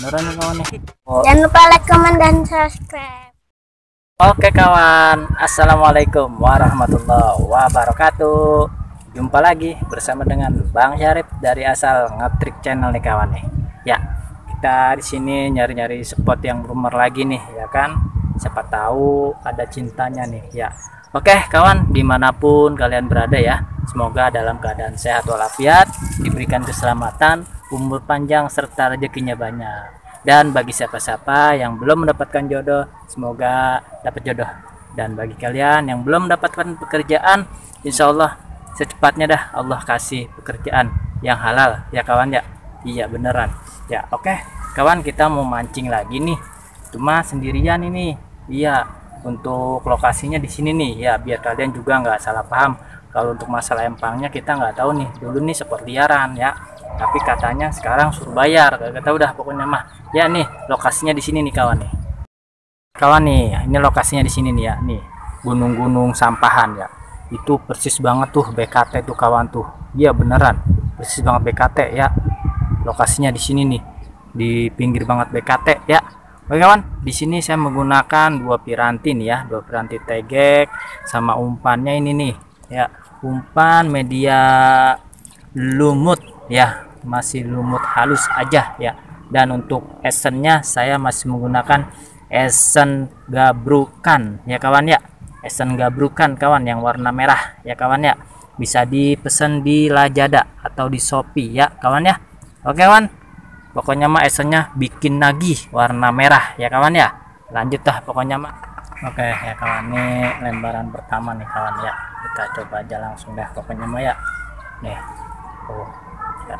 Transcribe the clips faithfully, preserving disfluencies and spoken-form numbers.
beneran nih kawan nih. Oh. Jangan lupa like, comment, dan subscribe. Oke kawan, assalamualaikum warahmatullahi wabarakatuh. Jumpa lagi bersama dengan Bang Syarif dari Asal Ngetrik Channel nih kawan nih. Ya, kita di sini nyari-nyari spot yang rumor lagi nih, ya kan? Siapa tahu ada cintanya nih, ya. Oke kawan, dimanapun kalian berada ya, semoga dalam keadaan sehat walafiat, diberikan keselamatan, umur panjang serta rezekinya banyak. Dan bagi siapa-siapa yang belum mendapatkan jodoh, semoga dapat jodoh. Dan bagi kalian yang belum mendapatkan pekerjaan, insya Allah secepatnya dah Allah kasih pekerjaan yang halal ya kawan ya. Iya beneran ya. Oke kawan, kita mau mancing lagi nih, cuma sendirian ini. Iya, untuk lokasinya di sini nih ya, biar kalian juga nggak salah paham. Kalau untuk masalah empangnya kita nggak tahu nih, dulu nih spot liaran ya, tapi katanya sekarang suruh bayar. Gak tahu dah pokoknya mah ya. Nih lokasinya di sini nih kawan nih, kawan nih, ini lokasinya di sini nih ya, nih gunung-gunung sampahan ya, itu persis banget tuh B K T tuh kawan tuh. Iya beneran persis banget B K T ya, lokasinya di sini nih, di pinggir banget B K T ya. Oke kawan, di sini saya menggunakan dua piranti nih ya, dua piranti tegek sama umpannya ini nih ya, umpan media lumut ya, masih lumut halus aja ya. Dan untuk esennya saya masih menggunakan esen gabrukan ya kawan ya, esen gabrukan kawan yang warna merah ya kawan ya. Bisa dipesan di Lazada atau di Shopee ya kawan ya. Oke kawan, pokoknya mah esennya bikin nagih warna merah ya kawan ya. Lanjut dah pokoknya mah. Oke ya kawan, nih lembaran pertama nih kawan ya, kita coba aja langsung dah pokoknya mah ya. Nih oh ya.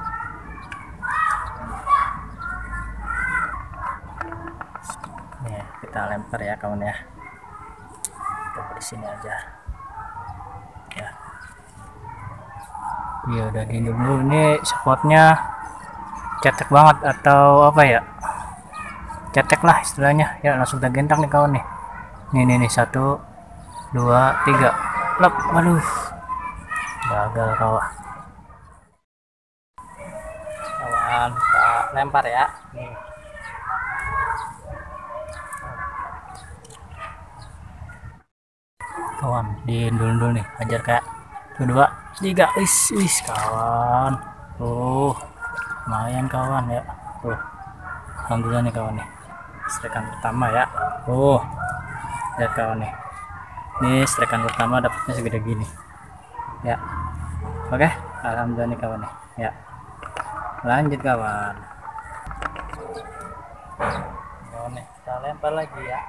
Nih kita lempar ya kawan ya, coba di sini aja ya. Iya udah di dulu, ini spotnya cetek banget atau apa ya, cetek lah istilahnya ya. Langsung kita gentak nih kawan nih. Nih nih nih, satu dua tiga lep. Waduh, gagal kawan. Kawan kita lempar ya nih. Kawan di dulu nih, ajar kayak dua tiga, wis wis kawan tuh, lumayan kawan ya tuh. Alhamdulillah nih kawan nih, strekan pertama ya. Oh lihat kawan nih, ini strekan pertama dapatnya segede gini ya. Oke alhamdulillah nih kawan nih ya. Lanjut kawan, kawan nih kita lempar lagi ya.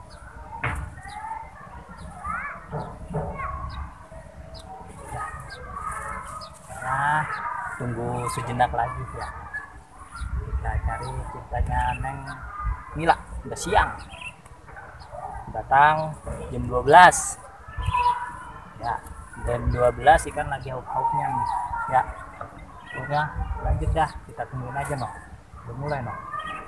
Nah, tunggu sejenak lagi ya, kita cari cintanya Neng Mila. Udah siang, datang jam dua belas ya, jam dua belas ikan lagi hauk-hauknya nih ya. Udah lanjut dah, kita tungguin aja noh, udah mulai noh.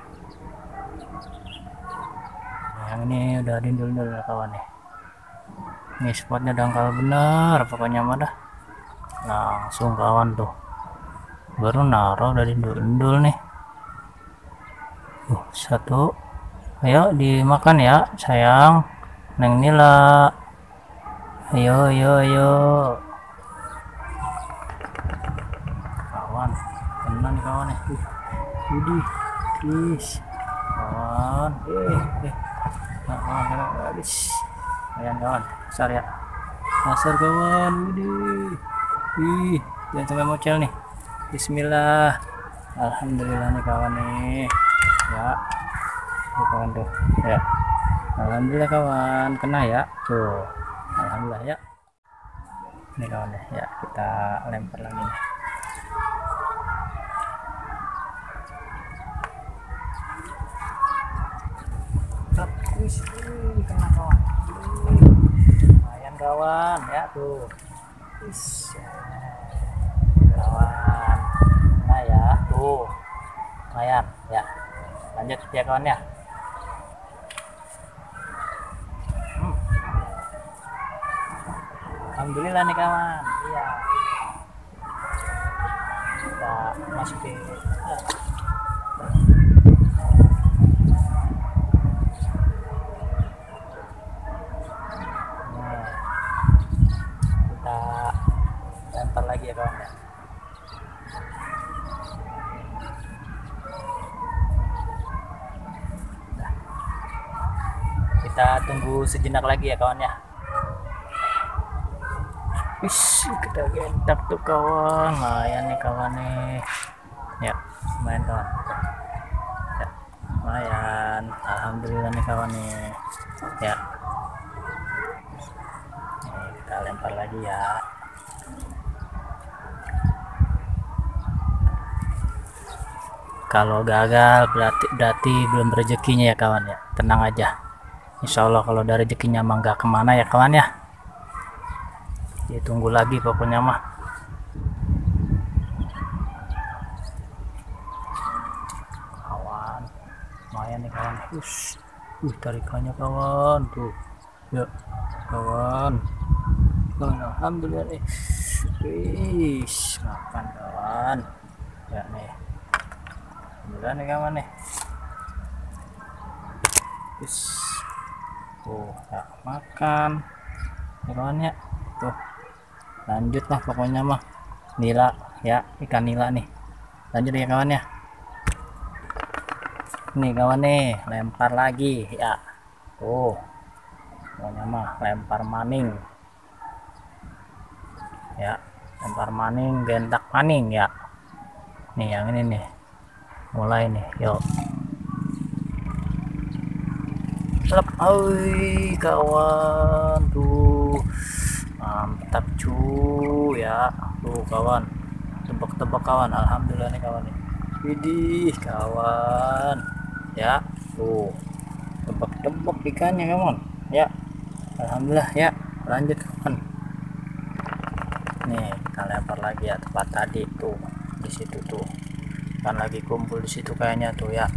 Yang ini udah dindul-dindul ya kawan nih. Ini spotnya dangkal bener pokoknya mah dah. Langsung kawan tuh, baru naruh dari dindul nih. Uh, satu, ayo dimakan ya sayang Neng Nila. Ayo ayo ayo kawan, tenang nih kawan nih. Uh, widih guys kawan, eh eh nah kawan habis. Ayan kawan, besar ya, besar kawan. Widih, ih jangan sampai mocel nih. Bismillah, alhamdulillah nih kawan nih ya. Tuh kawan tuh ya, alhamdulillah kawan, kena ya tuh, alhamdulillah ya. Ini kawan ya, ya kita lempar lagi nih. Wih, kena kawan, lumayan kawan ya tuh. Is, kawan, nah ya tuh, lumayan ya. Lanjut ya kawan ya. Hmm. Alhamdulillah nih kawan, iya. Kita masukin. tunggu sejenak lagi ya kawan ya. Wis, kita gentak tuh kawan, lumayan nih kawan nih. Ya, lumayan kawan. Ya, lumayan. Alhamdulillah nih kawan nih. Ya. Nih, kita lempar lagi ya. Kalau gagal berarti berarti belum rezekinya ya kawan ya. Tenang aja. Insya Allah kalau ada rezekinya mah nggak kemana ya kawan ya. Ditunggu lagi pokoknya mah. Kawan, lumayan nih kawan. Us, uh, tarikannya kawan tuh. Ya, kawan. Oh, alhamdulillah nih. Wih, makan kawan. Ya nih. Alhamdulillah nih kawan nih. Us. Tuh, ya, makan. Ya kawan ya. Tuh. Lanjut lah pokoknya mah. Nila ya, ikan nila nih. Lanjut ya kawan ya. Nih kawan nih, lempar lagi ya. Tuh. Pokoknya mah lempar maning. Ya, lempar maning, gentak maning ya. Nih yang ini nih. Mulai nih, yuk. Lep, oi kawan tuh. Mantap cu ya, tuh kawan, tebak-tebak kawan, alhamdulillah nih kawan nih. Widih kawan, ya tuh, tebak-tebak ikannya kawan, ya, alhamdulillah ya. Lanjut kawan, nih kita lempar lagi ya tempat tadi tuh, di situ tuh, kan lagi kumpul di situ kayaknya tuh ya.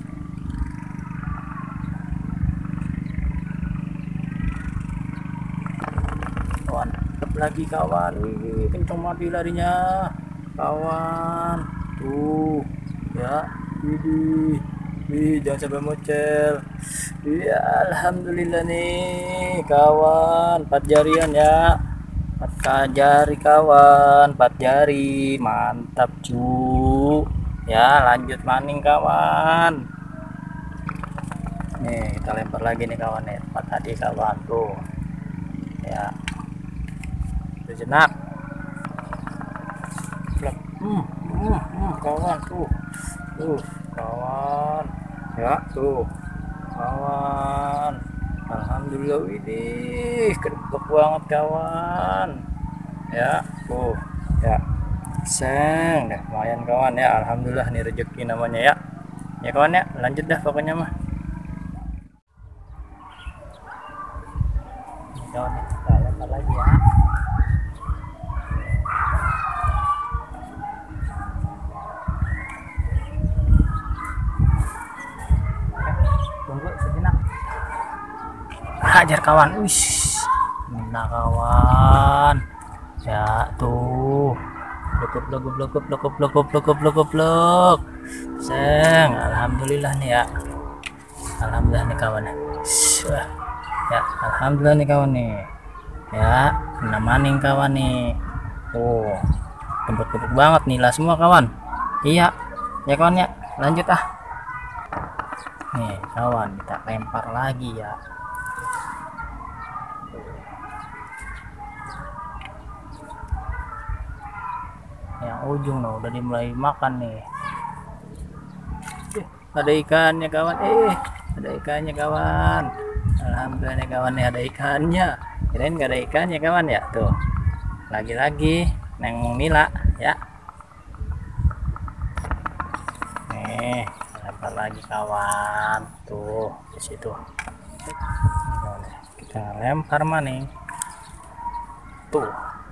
Kawan, lagi kawan, wih kenceng mati larinya kawan tuh ya. Widih, wih jangan sampai mocel ya. Alhamdulillah nih kawan, empat jarian ya, empat jari kawan, empat jari, mantap cu ya. Lanjut maning kawan, nih kita lempar lagi nih kawan nih tempat tadi kawan tuh ya. Sejenak. Hmm, hmm, hmm, kawan tuh. Tuh, kawan. Ya, tuh. Kawan. Alhamdulillah widih, kedebak banget kawan. Ya, tuh. Ya. Seng, deh, lumayan kawan ya. Alhamdulillah nih rezeki namanya ya. Ya kawan ya, lanjut dah pokoknya mah. Kawan, kita lempar lagi ya. Tunggu sejenak. Hajar kawan, wis, nah kawan, ya tuh, blok blok blok blok blok blok blok blok blok, seng, alhamdulillah nih ya, alhamdulillah nih kawan ya, ya alhamdulillah nih kawan nih, ya, kena maning kawan nih, tuh, kebut-kebut banget nila semua kawan, iya, ya kawan ya, lanjut ah. Nih kawan, kita lempar lagi ya. Yang ujung loh udah dimulai makan nih. Eh, ada ikannya kawan, eh ada ikannya kawan. Alhamdulillah nih kawan nih ada ikannya. Kirain nggak ada ikannya kawan ya. Tuh lagi-lagi neng nila ya. Nih lempar lagi kawan, tuh di situ kita lempar maning tuh.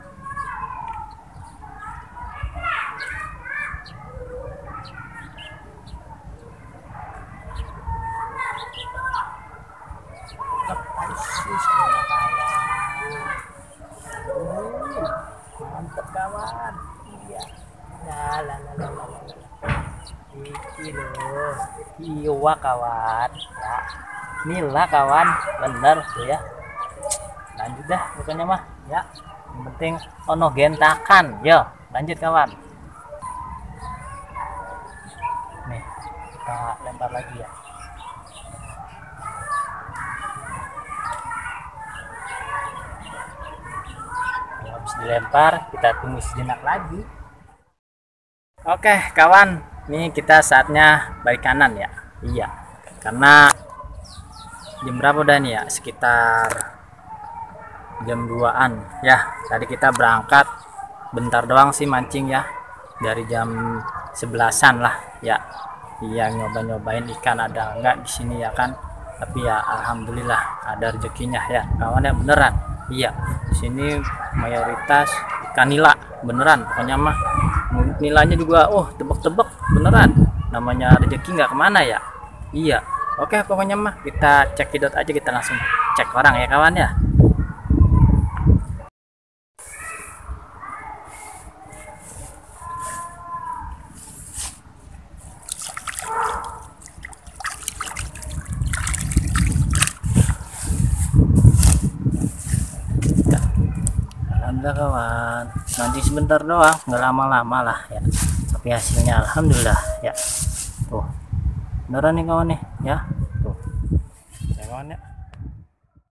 Mantap kawan, iya, la la la la la. Iki loh, iya kawan, ya, nila kawan, bener tuh ya. Lanjut dah pokoknya mah, ya. Yang penting ono gentakan, yo. Lanjut kawan. Nih, kita lempar lagi ya. dilempar, kita tunggu sejenak lagi. Oke kawan, nih kita saatnya balik kanan ya. Iya, karena jam berapa udah nih ya, sekitar jam duaan ya. Tadi kita berangkat bentar doang sih mancing ya, dari jam sebelasan lah ya. Iya, nyoba-nyobain ikan ada enggak di sini ya kan. Tapi ya alhamdulillah ada rezekinya ya kawan ya, beneran. Iya, di sini mayoritas ikan nila beneran, pokoknya mah nilainya juga oh tebak-tebak beneran, namanya rezeki nggak kemana ya. Iya, oke pokoknya mah kita cekidot aja, kita langsung cek orang ya kawan ya. Alhamdulillah kawan, nanti sebentar doang, nggak lama-lama lah ya, tapi hasilnya alhamdulillah ya. Tuh beneran nih kawan nih ya, tuh ya kawan ya.